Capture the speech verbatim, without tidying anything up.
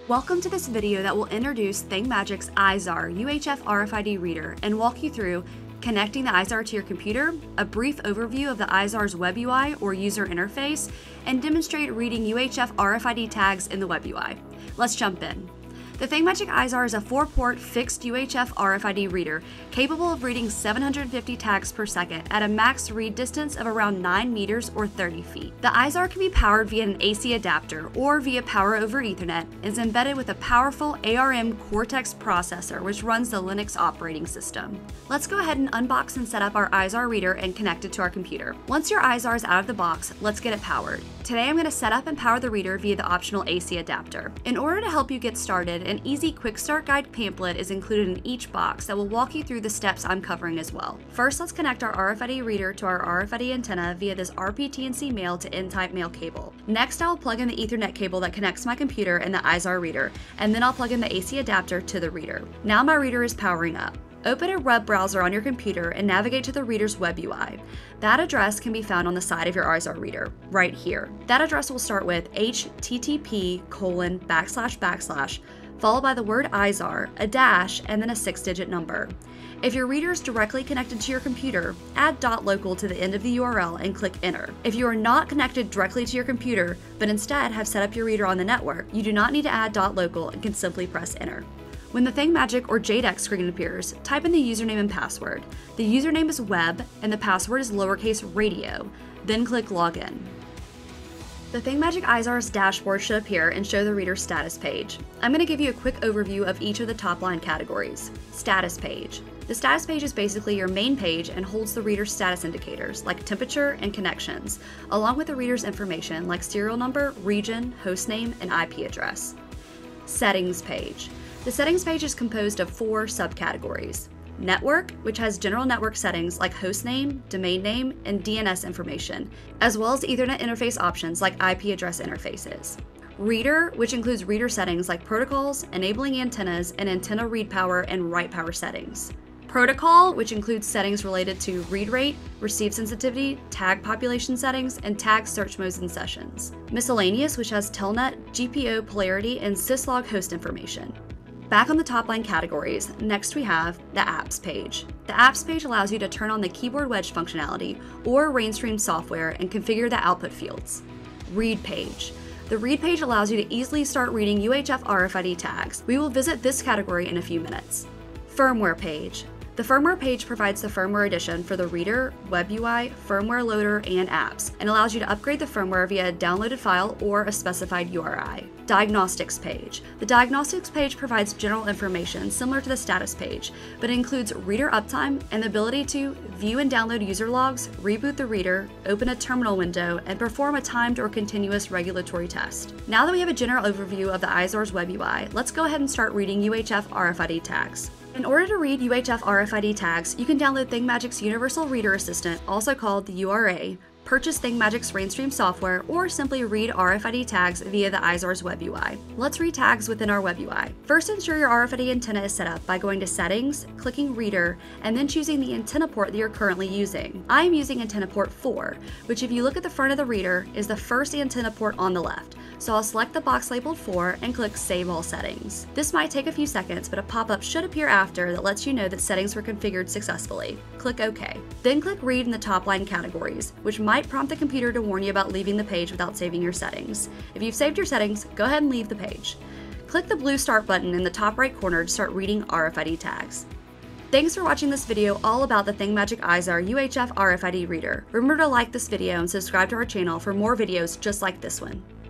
Welcome to this video that will introduce ThingMagic's iZar U H F R F I D reader and walk you through connecting the iZar to your computer, a brief overview of the iZar's web U I or user interface, and demonstrate reading U H F R F I D tags in the web U I. Let's jump in. The ThingMagic iZar is a four-port fixed U H F R F I D reader capable of reading seven hundred fifty tags per second at a max read distance of around nine meters or thirty feet. The iZar can be powered via an A C adapter or via Power over Ethernet and is embedded with a powerful A R M Cortex processor which runs the Linux operating system. Let's go ahead and unbox and set up our iZar reader and connect it to our computer. Once your iZar is out of the box, let's get it powered. Today I'm going to set up and power the reader via the optional A C adapter. In order to help you get started, an easy quick start guide pamphlet is included in each box that will walk you through the steps I'm covering as well. First, let's connect our R F I D reader to our R F I D antenna via this R P T N C male to N-type male cable. Next, I will plug in the Ethernet cable that connects my computer and the iZar reader, and then I'll plug in the A C adapter to the reader. Now my reader is powering up. Open a web browser on your computer and navigate to the reader's web U I. That address can be found on the side of your iZar reader, right here. That address will start with H T T P colon backslash backslash, followed by the word iZar, a dash, and then a six-digit number. If your reader is directly connected to your computer, add .local to the end of the U R L and click enter. If you are not connected directly to your computer, but instead have set up your reader on the network, you do not need to add .local and can simply press enter. When the ThingMagic or J DEX screen appears, type in the username and password. The username is web and the password is lowercase radio, then click login. The ThingMagic iZar's dashboard should appear and show the reader's status page. I'm going to give you a quick overview of each of the top line categories. Status page. The status page is basically your main page and holds the reader's status indicators like temperature and connections, along with the reader's information like serial number, region, hostname, and I P address. Settings page. The settings page is composed of four subcategories. Network, which has general network settings like hostname, domain name, and D N S information, as well as Ethernet interface options like I P address interfaces. Reader, which includes reader settings like protocols, enabling antennas, and antenna read power and write power settings. Protocol, which includes settings related to read rate, receive sensitivity, tag population settings, and tag search modes and sessions. Miscellaneous, which has telnet, G P O polarity, and syslog host information. Back on the top line categories, next we have the apps page. The apps page allows you to turn on the keyboard wedge functionality or Rainstream software and configure the output fields. Read page. The read page allows you to easily start reading U H F R F I D tags. We will visit this category in a few minutes. Firmware page. The firmware page provides the firmware edition for the reader, web U I, firmware loader, and apps, and allows you to upgrade the firmware via a downloaded file or a specified U R I. Diagnostics page. The diagnostics page provides general information similar to the status page, but it includes reader uptime and the ability to view and download user logs, reboot the reader, open a terminal window, and perform a timed or continuous regulatory test. Now that we have a general overview of the iZar's web U I, let's go ahead and start reading U H F R F I D tags. In order to read U H F R F I D tags, you can download ThingMagic's Universal Reader Assistant, also called the U R A, purchase ThingMagic's Rainstream software, or simply read R F I D tags via the iZar's web U I. Let's read tags within our web U I. First, ensure your R F I D antenna is set up by going to Settings, clicking Reader, and then choosing the antenna port that you're currently using. I am using antenna port four, which if you look at the front of the reader, is the first antenna port on the left. So I'll select the box labeled four and click Save All Settings. This might take a few seconds, but a pop-up should appear after that lets you know that settings were configured successfully. Click OK. Then click Read in the top line categories, which might prompt the computer to warn you about leaving the page without saving your settings. If you've saved your settings, go ahead and leave the page. Click the blue Start button in the top right corner to start reading R F I D tags. Thanks for watching this video all about the ThingMagic iZar U H F R F I D reader. Remember to like this video and subscribe to our channel for more videos just like this one.